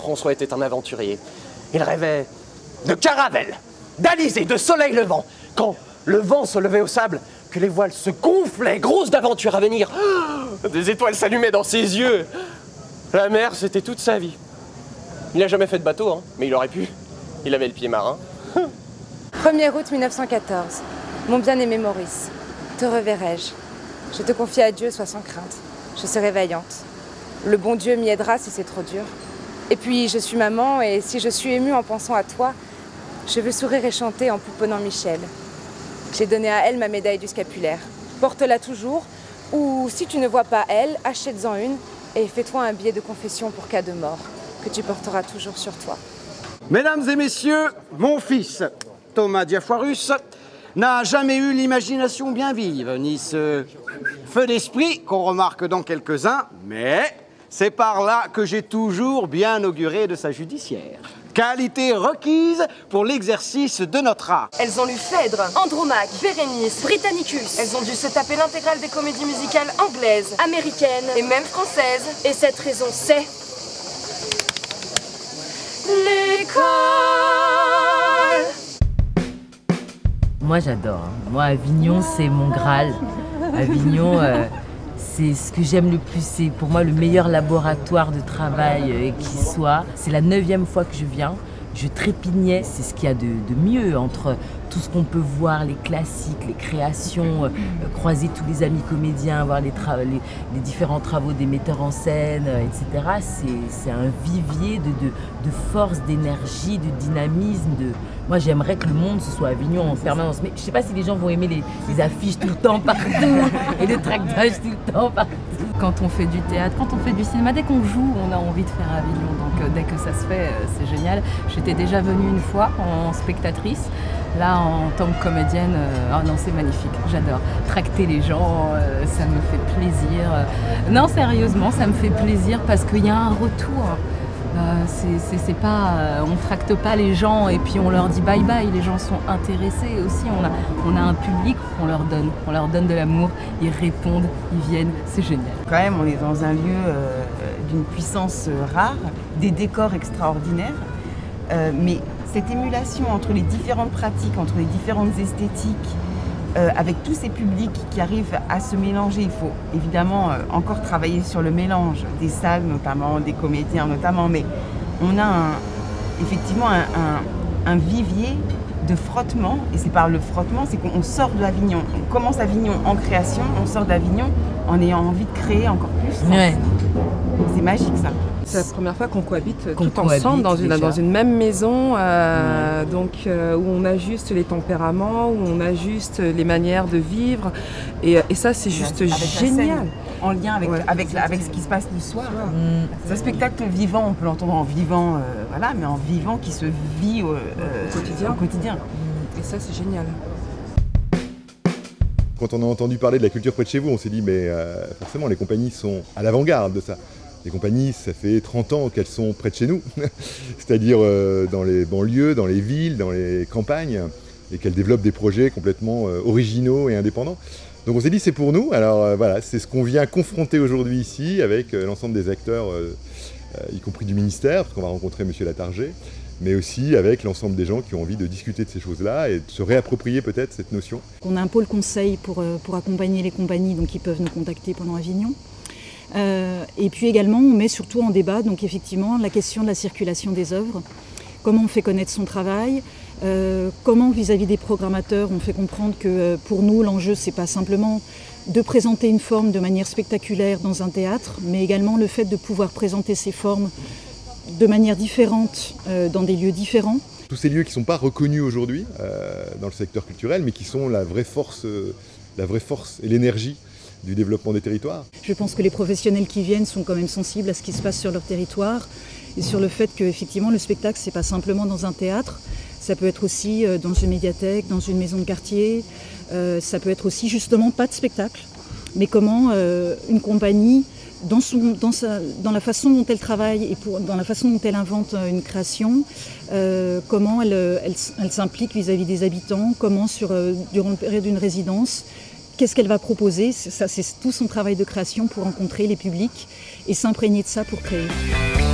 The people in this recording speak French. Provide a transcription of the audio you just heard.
François était un aventurier. Il rêvait de caravelles, d'alizés, de soleil levant. Quand le vent se levait au sable, que les voiles se gonflaient, grosses d'aventures à venir. Des étoiles s'allumaient dans ses yeux. La mer, c'était toute sa vie. Il n'a jamais fait de bateau, hein, mais il aurait pu. Il avait le pied marin. 1er août 1914. Mon bien-aimé Maurice, te reverrai-je. Je te confie à Dieu, sois sans crainte. Je serai vaillante. Le bon Dieu m'y aidera si c'est trop dur. Et puis, je suis maman, et si je suis émue en pensant à toi, je veux sourire et chanter en pouponnant Michel. J'ai donné à elle ma médaille du scapulaire. Porte-la toujours, ou si tu ne vois pas elle, achète-en une et fais-toi un billet de confession pour cas de mort, que tu porteras toujours sur toi. Mesdames et messieurs, mon fils, Thomas Diafoirus, n'a jamais eu l'imagination bien vive, ni ce feu d'esprit qu'on remarque dans quelques-uns, mais c'est par là que j'ai toujours bien auguré de sa judiciaire. Qualité requise pour l'exercice de notre art. Elles ont lu Phèdre, Andromaque, Bérénice, Britannicus. Elles ont dû se taper l'intégrale des comédies musicales anglaises, américaines et même françaises. Et cette raison, c'est l'école. Moi j'adore. Moi Avignon c'est mon Graal. Avignon c'est ce que j'aime le plus. C'est pour moi le meilleur laboratoire de travail qui soit. C'est la 9e fois que je viens. Je trépignais, c'est ce qu'il y a de mieux entre tout ce qu'on peut voir, les classiques, les créations, croiser tous les amis comédiens, voir les différents travaux des metteurs en scène, etc. C'est un vivier de force, d'énergie, de dynamisme. Moi j'aimerais que le monde ce soit Avignon en permanence. Mais je ne sais pas si les gens vont aimer les affiches tout le temps partout et les tractages tout le temps partout. Quand on fait du théâtre, quand on fait du cinéma, dès qu'on joue, on a envie de faire Avignon. Donc dès que ça se fait, c'est génial. J'étais déjà venue une fois en spectatrice. Là, en tant que comédienne, oh non, c'est magnifique, j'adore. Tracter les gens, ça me fait plaisir. Non, sérieusement, ça me fait plaisir parce qu'il y a un retour. C'est pas, on tracte pas les gens et puis on leur dit bye bye. Les gens sont intéressés aussi. On a un public, on leur donne de l'amour. Ils répondent, ils viennent, c'est génial. Quand même, on est dans un lieu d'une puissance rare, des décors extraordinaires, mais cette émulation entre les différentes pratiques, entre les différentes esthétiques, avec tous ces publics qui arrivent à se mélanger, il faut évidemment encore travailler sur le mélange des salles notamment, des comédiens notamment, mais on a effectivement un vivier de frottement, et c'est par le frottement, c'est qu'on sort de Avignon, on commence Avignon en création, on sort d'Avignon en ayant envie de créer encore plus. Ouais. C'est magique ça. C'est la première fois qu'on cohabite tout ensemble dans une même maison, donc où on ajuste les tempéraments, où on ajuste les manières de vivre, et ça c'est juste génial. En lien avec ce qui se passe le soir. C'est un spectacle vivant, on peut l'entendre en vivant, voilà, mais en vivant qui se vit au quotidien. Et ça c'est génial. Quand on a entendu parler de la culture près de chez vous, on s'est dit mais forcément les compagnies sont à l'avant-garde de ça. Les compagnies, ça fait 30 ans qu'elles sont près de chez nous, c'est-à-dire dans les banlieues, dans les villes, dans les campagnes, et qu'elles développent des projets complètement originaux et indépendants. Donc on s'est dit c'est pour nous, alors voilà, c'est ce qu'on vient confronter aujourd'hui ici avec l'ensemble des acteurs, y compris du ministère, parce qu'on va rencontrer M. Latarjet, mais aussi avec l'ensemble des gens qui ont envie de discuter de ces choses-là et de se réapproprier peut-être cette notion. On a un pôle conseil pour accompagner les compagnies, donc ils peuvent nous contacter pendant Avignon. Et puis également, on met surtout en débat donc effectivement la question de la circulation des œuvres, comment on fait connaître son travail, comment vis-à-vis des programmateurs on fait comprendre que pour nous l'enjeu c'est pas simplement de présenter une forme de manière spectaculaire dans un théâtre, mais également le fait de pouvoir présenter ces formes de manière différente dans des lieux différents. Tous ces lieux qui ne sont pas reconnus aujourd'hui dans le secteur culturel, mais qui sont la vraie force et l'énergie du développement des territoires. Je pense que les professionnels qui viennent sont quand même sensibles à ce qui se passe sur leur territoire et sur le fait que effectivement le spectacle c'est pas simplement dans un théâtre, ça peut être aussi dans une médiathèque, dans une maison de quartier, ça peut être aussi justement pas de spectacle, mais comment une compagnie dans la façon dont elle travaille et dans la façon dont elle invente une création, comment elle s'implique vis-à-vis des habitants, comment durant la période d'une résidence, qu'est-ce qu'elle va proposer, c'est tout son travail de création pour rencontrer les publics et s'imprégner de ça pour créer.